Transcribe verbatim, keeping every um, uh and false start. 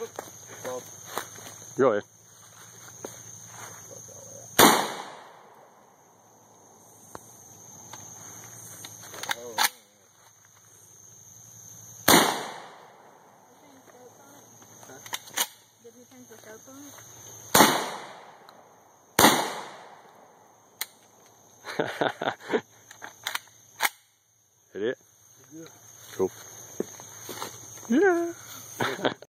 Well, go ahead. Did he change the scope on it? Hit it? good. Cool. Yeah.